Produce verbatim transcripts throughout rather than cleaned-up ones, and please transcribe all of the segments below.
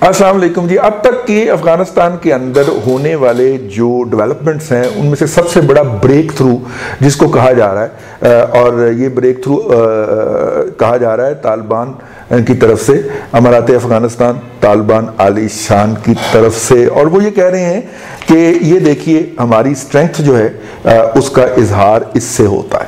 अस्सलाम वालेकुम जी। अब तक के अफ़गानिस्तान के अंदर होने वाले जो डेवलपमेंट्स हैं उनमें से सबसे बड़ा ब्रेक थ्रू जिसको कहा जा रहा है, और ये ब्रेक थ्रू कहा जा रहा है तालिबान की तरफ से, अमारात अफ़गानिस्तान तालिबान आली शान की तरफ से, और वो ये कह रहे हैं कि ये देखिए हमारी स्ट्रेंथ जो है उसका इजहार इससे होता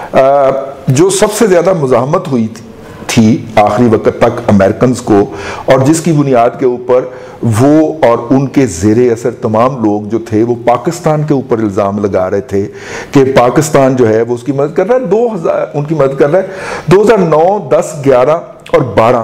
है। जो सबसे ज़्यादा मुज़ाहमत हुई थी थी आखिरी वक्त तक अमेरिकन को, और जिसकी बुनियाद के ऊपर वो और उनके ज़ेरे असर तमाम लोग जो थे वो पाकिस्तान के ऊपर इल्ज़ाम लगा रहे थे कि पाकिस्तान जो है वो उसकी मदद कर रहा है, दो हज़ार उनकी मदद कर रहा है। दो हज़ार नौ, दस, ग्यारह और बारह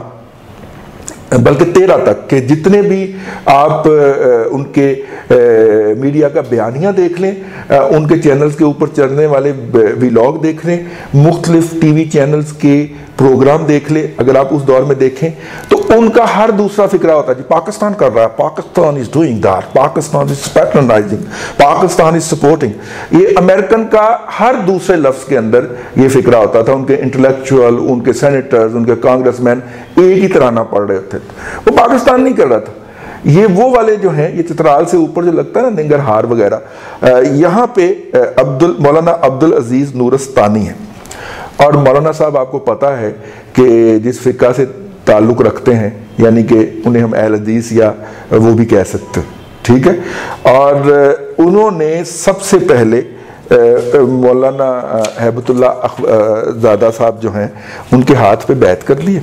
बल्कि तेरह तक के जितने भी आप उनके मीडिया का बयानिया देख लें, उनके चैनल्स के ऊपर चलने वाले व्लॉग देख लें, मुख्तलिफ टीवी चैनल्स के प्रोग्राम देख ले, अगर आप उस दौर में देखें तो उनका हर दूसरा फिक्रा होता है जी पाकिस्तान कर रहा है, Pakistan is doing that, Pakistan is patronising, Pakistan is supporting. ये अमेरिकन का हर दूसरे लफ्ज के अंदर ये फिक्रा होता था। उनके इंटेलेक्चुअल, उनके सेनेटर्स, उनके कांग्रेसमैन एक ही तरह ना पढ़ रहे थे, वो पाकिस्तान नहीं कर रहा था। ये वो वाले जो हैं, ये चित्राल से ऊपर जो लगता है ना निंगरहार वगैरह, यहाँ पे अब्दुल मौलाना अब्दुल अजीज नूरस्तानी है, और मौलाना साहब आपको पता है कि जिस फ़िक़ा से ताल्लुक़ रखते हैं, यानी कि उन्हें हम अहल हदीस या वो भी कह सकते, ठीक है। और उन्होंने सबसे पहले मौलाना हैबतुल्लाह ज़ादा साहब जो हैं उनके हाथ पे बैत कर लिए,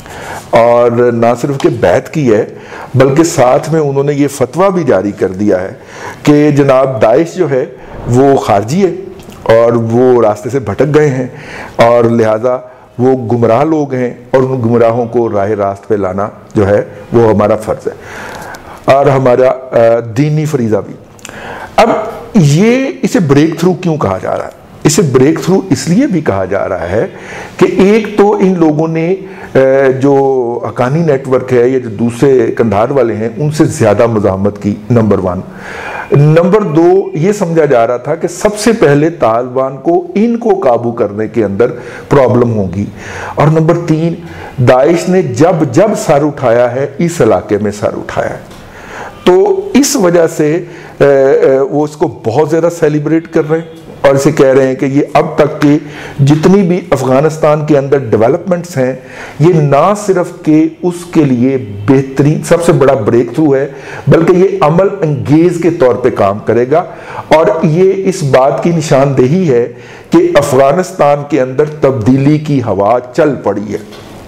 और ना सिर्फ के बैत की है बल्कि साथ में उन्होंने ये फतवा भी जारी कर दिया है कि जनाब दाइश जो है वो खारजी है और वो रास्ते से भटक गए हैं, और लिहाजा वो गुमराह लोग हैं, और उन गुमराहों को राह रास्त पे लाना जो है वो हमारा फ़र्ज़ है और हमारा दीनी फरीज़ा भी। अब ये इसे ब्रेक थ्रू क्यों कहा जा रहा है? इसे ब्रेक थ्रू इसलिए भी कहा जा रहा है कि एक तो इन लोगों ने जो हकानी नेटवर्क है या जो दूसरे कंधार वाले हैं उनसे ज़्यादा मुज़ाहमत की, नंबर वन। नंबर दो, ये समझा जा रहा था कि सबसे पहले तालिबान को इनको काबू करने के अंदर प्रॉब्लम होगी, और नंबर तीन, दाइश ने जब जब सर उठाया है इस इलाके में सर उठाया है, तो इस वजह से वो इसको बहुत ज़्यादा सेलिब्रेट कर रहे हैं और इसे कह रहे हैं कि ये अब तक के जितनी भी अफ़गानिस्तान के अंदर डेवलपमेंट्स हैं ये ना सिर्फ के उसके लिए बेहतरीन सबसे बड़ा ब्रेक थ्रू है, बल्कि ये अमल अंगेज के तौर पे काम करेगा, और ये इस बात की निशानदेही है कि अफ़गानिस्तान के अंदर तब्दीली की हवा चल पड़ी है।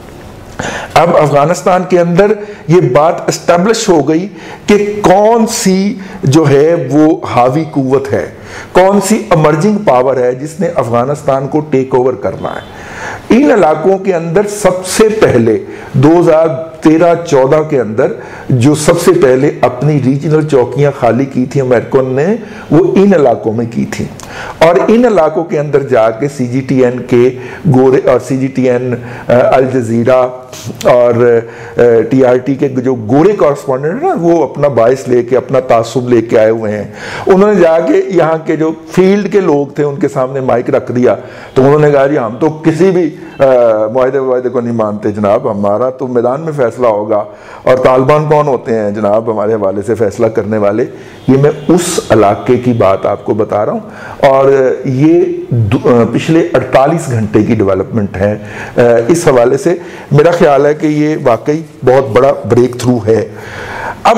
अब अफगानिस्तान के अंदर ये बात एस्टेब्लिश हो गई कि कौन सी जो है वो हावी कुव्वत है, कौन सी इमर्जिंग पावर है जिसने अफगानिस्तान को टेक ओवर करना है। इन इलाकों के अंदर सबसे पहले दो हज़ार तेरह चौदह के अंदर जो सबसे पहले अपनी रीजनल चौकियां खाली की थी अमेरिकन ने, वो इन इलाकों में की थी, और इन इलाकों के अंदर जाके सी जी टी एन के गोरे और सी जी टी एन अल जजीरा और टी आर टी के जो गोरे कॉरस्पॉन्डेंट है ना, वो अपना बायस लेके अपना तासुब लेके आए हुए हैं। उन्होंने जाके यहाँ के जो फील्ड के लोग थे उनके सामने माइक रख दिया, तो उन्होंने कहा जी हम तो किसी भी मुआहदे वायदे को नहीं मानते जनाब, हमारा तो मैदान में फैसला होगा, और तालिबान कौन होते हैं जनाब हमारे हवाले से फैसला करने वाले। ये मैं उस इलाके की बात आपको बता रहा हूँ, और ये पिछले अड़तालीस घंटे की डेवलपमेंट है। इस हवाले से मेरा ख्याल है कि ये वाकई बहुत बड़ा ब्रेक थ्रू है। अब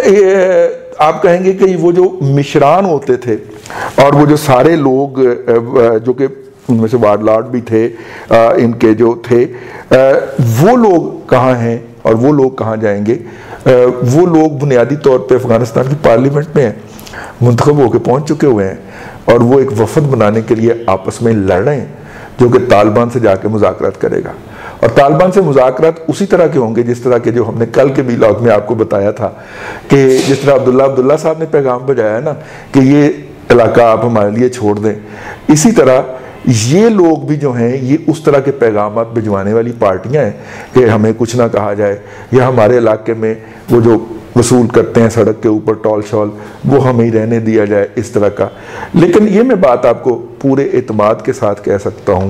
आप कहेंगे कि वो जो मिशरान होते थे और वो जो सारे लोग जो कि उनमें से वार्ड लॉर्ड भी थे, इनके जो थे, वो लोग कहाँ हैं और वो लोग कहाँ जाएंगे? वो लोग बुनियादी तौर पे अफगानिस्तान की पार्लियामेंट में हैं, मुंतखब होकर पहुँच चुके हुए हैं, और वो एक वफद बनाने के लिए आपस में लड़ रहे हैं जो कि तालिबान से जाके मुज़ाकरात करेगा। और तालिबान से मुज़ाकरात उसी तरह के होंगे जिस तरह के जो हमने कल के व्लॉग में आपको बताया था कि जिस तरह अब्दुल्ला अब्दुल्ला साहब ने पैगाम बजाया ना कि ये इलाका आप हमारे लिए छोड़ दें, इसी तरह ये लोग भी जो हैं ये उस तरह के पैगाम भिजवाने वाली पार्टियां हैं कि हमें कुछ ना कहा जाए, या हमारे इलाके में वो जो वसूल करते हैं सड़क के ऊपर टॉल शॉल वो हमें ही रहने दिया जाए, इस तरह का। लेकिन ये मैं बात आपको पूरे एतमाद के साथ कह सकता हूँ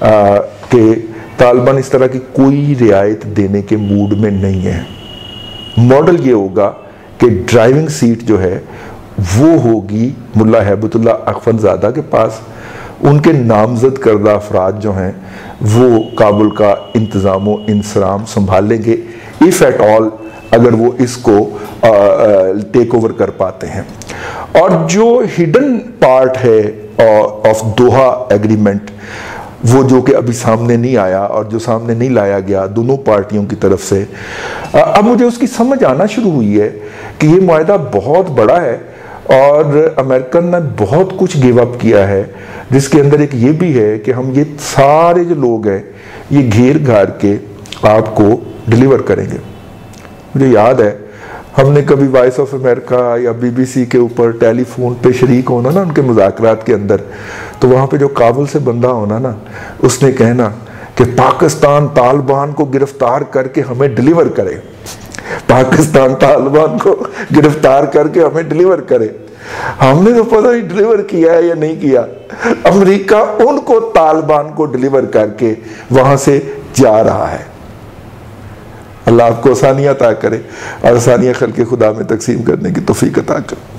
कि तालिबान इस तरह की कोई रियायत देने के मूड में नहीं है। मॉडल ये होगा कि ड्राइविंग सीट जो है वो होगी मुल्ला हैबतुल्ला अखवंदज़ादा के पास, उनके नामजद करदा अफराद जो हैं वो काबुल का इंतज़ाम व इंसराम संभाल लेंगे, इफ़ एट ऑल अगर वो इसको टेक ओवर कर पाते हैं। और जो हिडन पार्ट है ऑफ दोहा एग्रीमेंट, वो जो कि अभी सामने नहीं आया और जो सामने नहीं लाया गया दोनों पार्टियों की तरफ से, अब मुझे उसकी समझ आना शुरू हुई है कि ये मुआहदा बहुत बड़ा है और अमेरिकन ने बहुत कुछ गिव अप किया है, जिसके अंदर एक ये भी है कि हम ये सारे जो लोग हैं ये घेर घार के आपको डिलीवर करेंगे। मुझे याद है हमने कभी वॉइस ऑफ अमेरिका या बीबीसी के ऊपर टेलीफोन पे शरीक होना ना उनके मुज़ाकरात के अंदर, तो वहाँ पे जो काबुल से बंदा होना ना, उसने कहना कि पाकिस्तान तालिबान को गिरफ्तार करके हमें डिलीवर करे, पाकिस्तान तालिबान को गिरफ्तार करके हमें डिलीवर करे। हमने तो पता नहीं डिलीवर किया है या नहीं किया, अमेरिका उनको तालिबान को डिलीवर करके वहां से जा रहा है। अल्लाह आपको आसानियां अता करे और आसानियां खल्क़े खुदा में तकसीम करने की तौफीक अता करे।